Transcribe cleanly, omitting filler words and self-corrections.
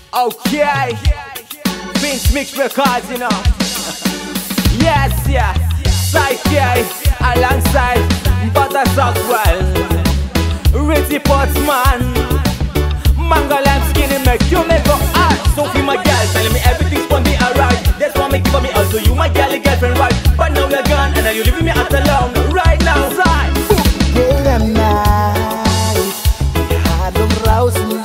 Okay, Vince Mix Records, you know. Yes, yeah. Saii alongside Bata Soxx, Richii Portsman, Manga Lemz skinny make you make go art. Sofi my girl, telling me everything's gonna be alright. That's why me give me also you my girl girlfriend, right? But now we're gone and now you leaving me out alone. Right now, right? Day and night, we had them rouse me.